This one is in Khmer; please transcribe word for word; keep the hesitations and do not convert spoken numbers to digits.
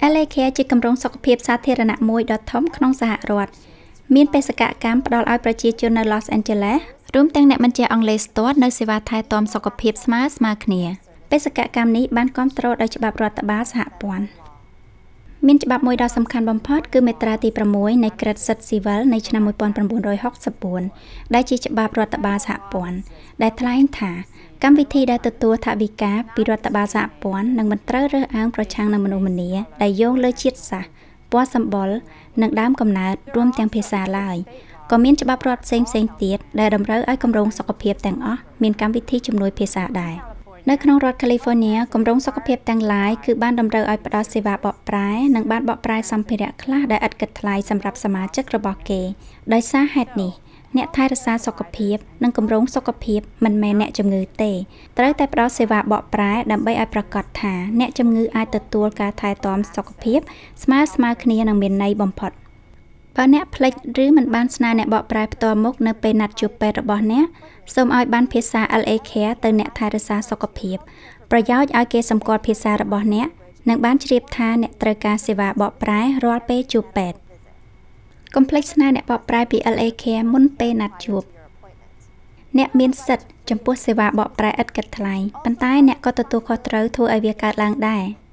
แอล เอ Care ជាគម្រោងសុខភាពសាធារណៈមួយដ៏ធំក្នុងសហរដ្ឋមានបេសកកម្មផ្ដល់ឲ្យប្រជាជននៅ Los Angeles រួមទាំងអ្នកបញ្ជាអង់គ្លេសស្ទាត់នៅសេវាថែទាំសុខភាពស្មើស្មើគ្នាបេសកកម្មនេះបានគាំទ្រដោយច្បាប់រដ្ឋបាលសហព័ន្ធមានច្បាប់មួយដ៏សំខាន់បំផុតគឺមាត្រាទីប្រាំមួយនៃក្រឹត្យសិទ្ធិស៊ីវិលនៃឆ្នាំmột nghìn chín trăm sáu mươi tưដែលជាច្បាប់រដ្ឋបាលសហព័ន្ធដែលថ្លែងថាកម្មវិធីដែលទទួលថវិកាពីរដ្ឋបាលសហព័ន្ធនឹងមិនត្រូវរើសអើងប្រឆាំងនឹងមនុស្សម្នាដែលយោងលើជាតិសាសន៍ពណ៌សម្បុរនិងដើមកំណើតរួមទាំងភាសាឡើយក៏មានច្បាប់រដ្ឋផ្សេងៗទៀតដែលតម្រូវឲ្យគម្រោងសុខភាពទាំងអស់មានកម្មវិធីជំនួយភាសាដែរនៅក្នុងរដ្ឋ California គម្រោងសុខភាពទាំងឡាយគឺបានតម្រូវឲ្យផ្ដល់សេវាបកប្រែនិងបានបកប្រែសម្ភារៈខ្លះដែលឥតគិតថ្លៃសម្រាប់សមាជិករបស់គេដោយសារហេតុនេះអ្នកថែរក្សាសុខភាពនិងគម្រោងសុខភាពមិនមែនអ្នកជំងឺទេត្រូវតែផ្ដល់សេវាបកប្រែដើម្បីឲ្យប្រាកដថាអ្នកជំងឺអាចទទួលការថែទាំសុខភាពស្មើស្មើគ្នានិងមានន័យបំផុតបើអ្នកភ្លេចឬមិនបានស្នើអ្នកបកប្រែផ្ទាល់មុខនៅពេលណាត់ជួបពេទ្យរបស់អ្នកសូមឲ្យបានភាសា แอล เอ Care ទៅអ្នកថែរក្សាសុខភាពប្រយោជន៍ឲ្យគេសម្គាល់ភាសារបស់អ្នកនិងបានជ្រាបថាអ្នកត្រូវការសេវាបកប្រែរាល់ពេលជួបពេទ្យកុំភ្លេចស្នើអ្នកបកប្រែពី แอล เอ Care មុនពេលណាត់ជួបអ្នកមានសិទ្ធិចំពោះសេវាបកប្រែឥតគិតថ្លៃប៉ុន្តែអ្នកក៏ទទួលខុសត្រូវធ្វើឲ្យវាកើតឡើងដែរ